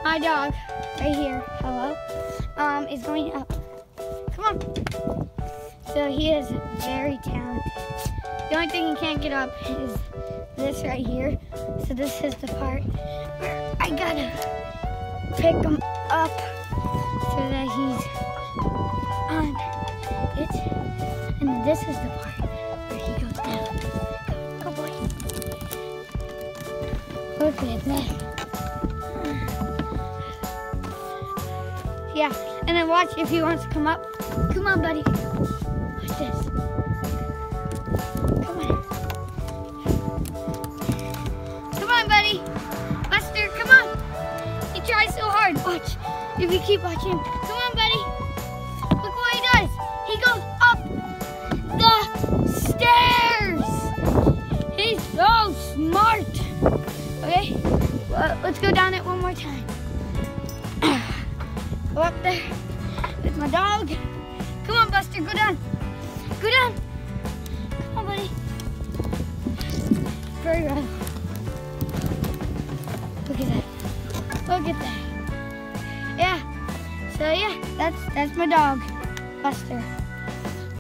my dog, right here, hello, is going up. Come on. So he is very talented. The only thing he can't get up is this right here. So this is the part where I gotta pick him up so that he's on it. And then this is the part where he goes down. Go boy. Look at that. Yeah, and then watch if he wants to come up. Come on, buddy. Watch this. Come on. Come on, buddy. Buster, come on. He tries so hard. Watch. If you keep watching him. Come on, buddy. Look what he does. He goes up the stairs. He's so smart. Okay, well, let's go down it one more time. Go up there with my dog. Come on, Buster, go down. Go down. Come on, buddy. Very well. Look at that. Look at that. Yeah. So yeah, that's my dog, Buster.